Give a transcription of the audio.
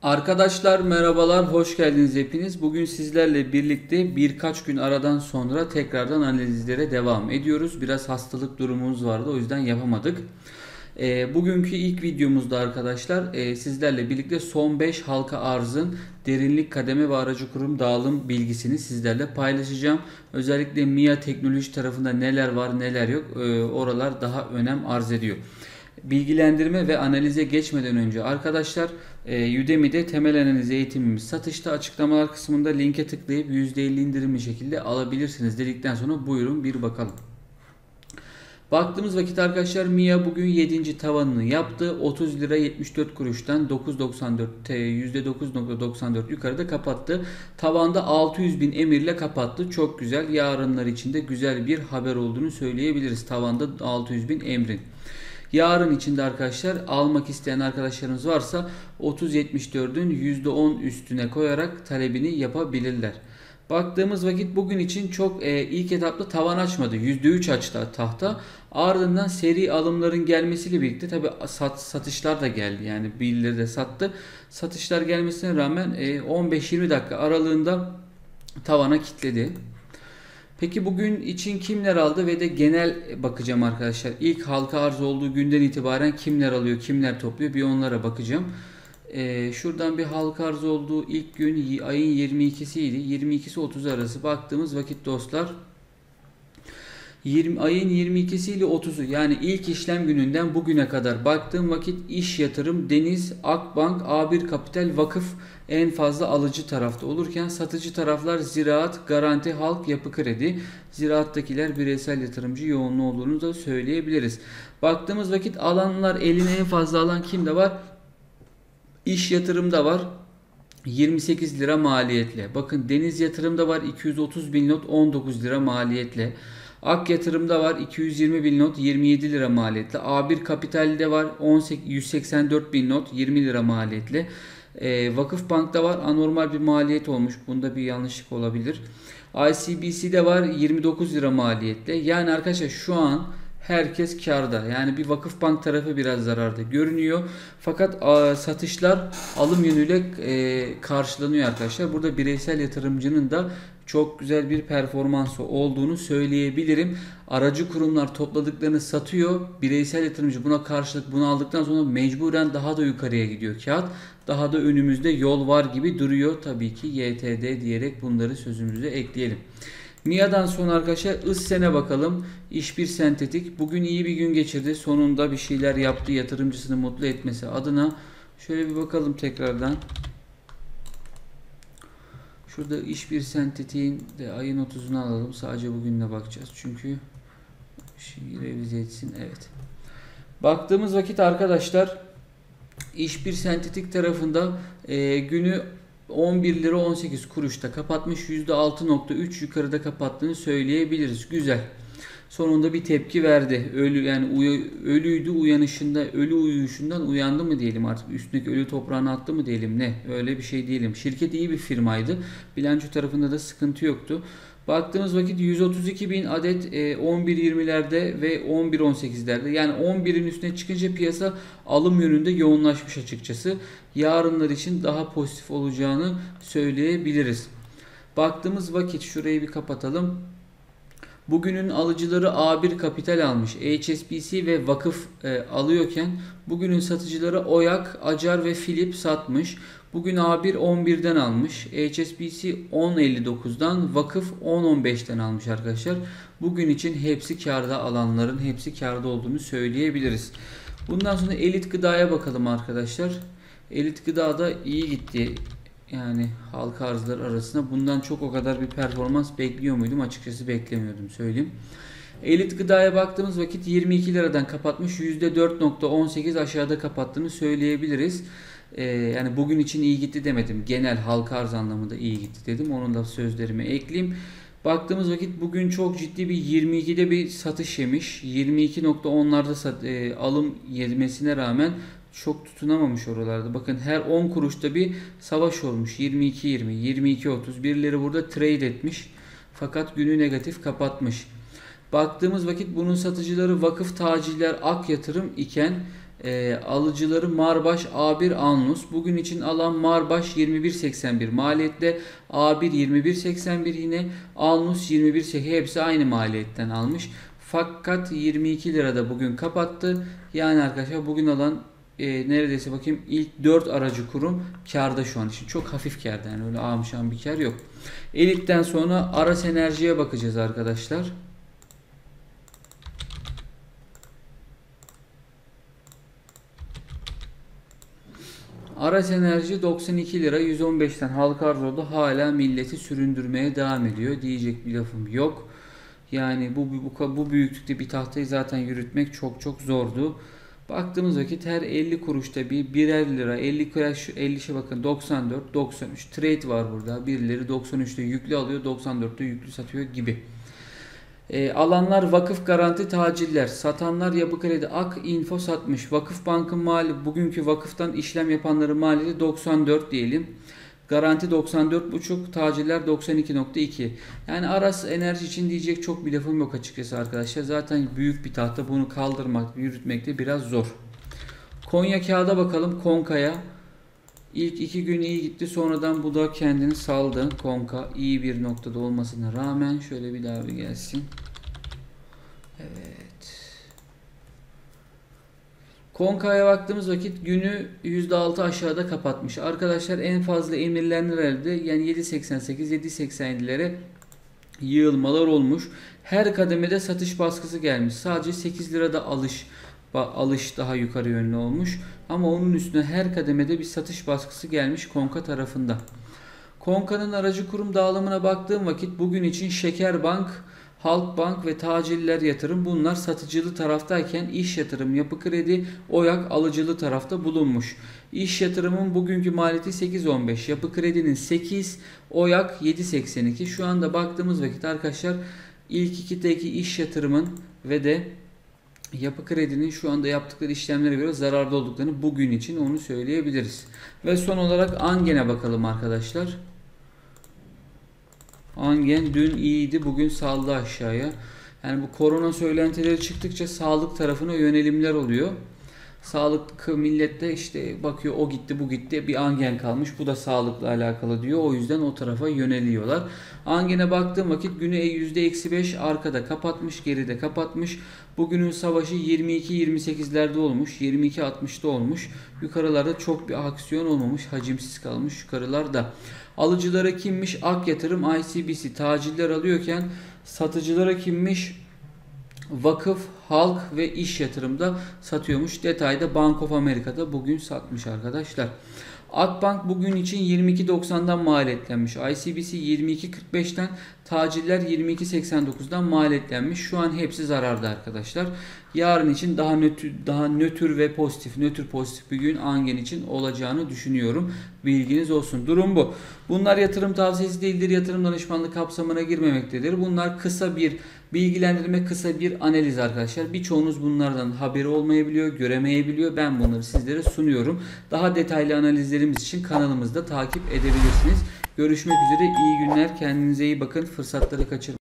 Arkadaşlar merhabalar, hoş geldiniz hepiniz. Bugün sizlerle birlikte birkaç gün aradan sonra tekrardan analizlere devam ediyoruz. Biraz hastalık durumumuz vardı, o yüzden yapamadık. Bugünkü ilk videomuzda arkadaşlar sizlerle birlikte son 5 halka arzın derinlik, kademe ve aracı kurum dağılım bilgisini sizlerle paylaşacağım. Özellikle MIA teknoloji tarafında neler var neler yok oralar daha önem arz ediyor. Bilgilendirme ve analize geçmeden önce arkadaşlar Udemy'de temel analiz eğitimimiz satışta, açıklamalar kısmında linke tıklayıp %50 indirimli şekilde alabilirsiniz dedikten sonra buyurun bir bakalım. Baktığımız vakit arkadaşlar MIA bugün 7. tavanını yaptı. 30 lira 74 kuruştan 9.94 %9.94 yukarıda kapattı. Tavanda 600 bin emirle kapattı. Çok güzel. Yarınlar için de güzel bir haber olduğunu söyleyebiliriz. Tavanda 600 bin emrin. Yarın içinde arkadaşlar almak isteyen arkadaşlarımız varsa 30.74'ün %10 üstüne koyarak talebini yapabilirler. Baktığımız vakit bugün için çok ilk etapta tavan açmadı. %3 açtı tahta. Ardından seri alımların gelmesiyle birlikte tabi satışlar da geldi. Yani birileri de sattı. Satışlar gelmesine rağmen 15-20 dakika aralığında tavana kilitledi. Peki bugün için kimler aldı ve de genel bakacağım arkadaşlar. İlk halka arz olduğu günden itibaren kimler alıyor, kimler topluyor bir onlara bakacağım. Şuradan bir halka arz olduğu ilk gün ayın 22'siydi. 22'si 30 arası baktığımız vakit dostlar. Ayın 22'si ile 30'u yani ilk işlem gününden bugüne kadar baktığım vakit İş Yatırım, Deniz, Akbank, A1 Kapital, Vakıf en fazla alıcı tarafta olurken satıcı taraflar Ziraat, Garanti, Halk, Yapı Kredi. Ziraattakiler bireysel yatırımcı yoğunluğu olduğunu da söyleyebiliriz. Baktığımız vakit alanlar eline en fazla alan kimde var? İş Yatırım'da var. 28 lira maliyetle. Bakın Deniz Yatırım'da var 230 bin not 19 lira maliyetle. Ak Yatırım'da var 220 bin not 27 lira maliyetle. A1 Kapital'de var 184 bin not 20 lira maliyetle. Vakıf Bank'ta var anormal bir maliyet olmuş. Bunda bir yanlışlık olabilir. ICBC'de var 29 lira maliyetle. Yani arkadaşlar şu an herkes karda. Yani bir Vakıfbank tarafı biraz zararda görünüyor. Fakat satışlar alım yönüyle karşılanıyor arkadaşlar. Burada bireysel yatırımcının da çok güzel bir performansı olduğunu söyleyebilirim. Aracı kurumlar topladıklarını satıyor. Bireysel yatırımcı buna karşılık bunu aldıktan sonra mecburen daha da yukarıya gidiyor kağıt. Daha da önümüzde yol var gibi duruyor. Tabii ki YTD diyerek bunları sözümüze ekleyelim. MIA'dan sonra arkadaşlar ISSEN'e bakalım. İş1 Sentetik bugün iyi bir gün geçirdi. Sonunda bir şeyler yaptı yatırımcısını mutlu etmesi adına. Şöyle bir bakalım tekrardan. Şurada İş1 Sentetik'in de ayın 30'unu alalım. Sadece bugünle bakacağız. Çünkü şimdi revize etsin. Evet. Baktığımız vakit arkadaşlar İş1 Sentetik tarafında günü 11 lira 18 kuruşta kapatmış. %6.3 yukarıda kapattığını söyleyebiliriz. Güzel. Sonunda bir tepki verdi. Ölüydü uyanışında, ölü uyuşundan uyandı mı diyelim artık. Üstündeki ölü toprağını attı mı diyelim ne? Öyle bir şey diyelim. Şirket iyi bir firmaydı. Bilanço tarafında da sıkıntı yoktu. Baktığımız vakit 132 bin adet 11.20'lerde ve 11.18'lerde yani 11'in üstüne çıkınca piyasa alım yönünde yoğunlaşmış açıkçası. Yarınlar için daha pozitif olacağını söyleyebiliriz. Baktığımız vakit şurayı bir kapatalım. Bugünün alıcıları A1 Kapital almış. HSBC ve Vakıf alıyorken bugünün satıcıları Oyak, Acar ve Philip satmış. Bugün A1 11'den almış. HSBC 10.59'dan, Vakıf 10.15'ten almış arkadaşlar. Bugün için hepsi karda, alanların hepsi karda olduğunu söyleyebiliriz. Bundan sonra Elit Gıda'ya bakalım arkadaşlar. Elit Gıda da iyi gitti. Yani halka arzlar arasında bundan çok o kadar bir performans bekliyor muydum? Açıkçası beklemiyordum söyleyeyim. Elit Gıda'ya baktığımız vakit 22 liradan kapatmış. %4.18 aşağıda kapattığını söyleyebiliriz. Yani bugün için iyi gitti demedim. Genel halka arz anlamında iyi gitti dedim. Onun da sözlerime ekleyeyim. Baktığımız vakit bugün çok ciddi bir 22'de bir satış yemiş. 22.10'larda alım yemesine rağmen çok tutunamamış oralarda. Bakın her 10 kuruşta bir savaş olmuş. 22.20, 22.30. Birileri burada trade etmiş. Fakat günü negatif kapatmış. Baktığımız vakit bunun satıcıları Vakıf Taciller Ak Yatırım iken Alıcıları Marbaş, A1, Anlus. Bugün için alan Marbaş 21.81 maliyette. A1 21.81 yine. Anlus 21.80, hepsi aynı maliyetten almış. Fakat 22 lirada bugün kapattı. Yani arkadaşlar bugün alan neredeyse bakayım ilk 4 aracı kurum kârda şu an için. Çok hafif kârda, yani öyle ağam bir kâr yok. Elit'ten sonra Aras Enerji'ye bakacağız arkadaşlar. Aras Enerji 92 lira 115'ten halka arz oldu. Hala milleti süründürmeye devam ediyor. Diyecek bir lafım yok. Yani bu büyüklükte bir tahtayı zaten yürütmek çok çok zordu. Baktığımız vakit her 50 kuruşta birer lira, 50 kuruş, 50'şe bakın 94, 93 trade var burada. Birileri 93'te yüklü alıyor, 94'te yüklü satıyor gibi. Alanlar Vakıf Garanti Taciller, satanlar Yapı Kredi, Ak Info satmış. Vakıfbank'ın mali, bugünkü vakıftan işlem yapanların maliyeti 94 diyelim. Garanti 94,5, taciller 92,2. Yani Aras Enerji için diyecek çok bir lafım yok açıkçası arkadaşlar. Zaten büyük bir tahta, bunu kaldırmak, yürütmek de biraz zor. Konya kağıda bakalım, Konka'ya. İlk 2 gün iyi gitti, sonradan bu da kendini saldı. Konka iyi bir noktada olmasına rağmen şöyle bir daha bir gelsin. Evet. Konka'ya baktığımız vakit günü %6 aşağıda kapatmış. Arkadaşlar en fazla emirler nerede? Yani 7.88, 7.87'lere yığılmalar olmuş. Her kademede satış baskısı gelmiş. Sadece 8 lirada alış daha yukarı yönlü olmuş. Ama onun üstüne her kademede bir satış baskısı gelmiş Konka tarafında. Konka'nın aracı kurum dağılımına baktığım vakit bugün için Şekerbank, Halkbank ve Taciller Yatırım, bunlar satıcılı taraftayken İş Yatırım, Yapı Kredi, Oyak alıcılı tarafta bulunmuş. İş Yatırım'ın bugünkü maliyeti 8.15, Yapı Kredi'nin 8, Oyak 7.82. Şu anda baktığımız vakit arkadaşlar ilk ikideki İş Yatırım'ın ve de Yapı Kredi'nin şu anda yaptıkları işlemlere göre zararda olduklarını bugün için onu söyleyebiliriz. Ve son olarak Angen'e bakalım arkadaşlar. Angen dün iyiydi, bugün saldı aşağıya. Yani bu korona söylentileri çıktıkça sağlık tarafına yönelimler oluyor. Sağlık millette işte bakıyor, o gitti bu gitti, bir Angen kalmış, bu da sağlıkla alakalı diyor. O yüzden o tarafa yöneliyorlar. Angen'e baktığım vakit günü %-5 arkada kapatmış, geride kapatmış. Bugünün savaşı 22-28'lerde olmuş, 22-60'da olmuş. Yukarılarda çok bir aksiyon olmamış, hacimsiz kalmış yukarılarda. Alıcılara kimmiş? Ak Yatırım, ICBC, taciller alıyorken satıcılara kimmiş? Vakıf, Halk ve İş Yatırım'da satıyormuş. Detayda Bank of America'da bugün satmış arkadaşlar. Akbank bugün için 22.90'dan maliyetlenmiş. ICBC 22.45'ten, taciller 22.89'dan maliyetlenmiş. Şu an hepsi zararda arkadaşlar. Yarın için daha nötr ve pozitif, nötr pozitif bir gün Angen için olacağını düşünüyorum. Bilginiz olsun. Durum bu. Bunlar yatırım tavsiyesi değildir. Yatırım danışmanlığı kapsamına girmemektedir. Bunlar kısa bir bilgilendirme, kısa bir analiz arkadaşlar. Birçoğunuz bunlardan haberi olmayabiliyor, göremeyebiliyor. Ben bunları sizlere sunuyorum. Daha detaylı analizlerimiz için kanalımızda takip edebilirsiniz. Görüşmek üzere. İyi günler. Kendinize iyi bakın. Fırsatları kaçırmayın.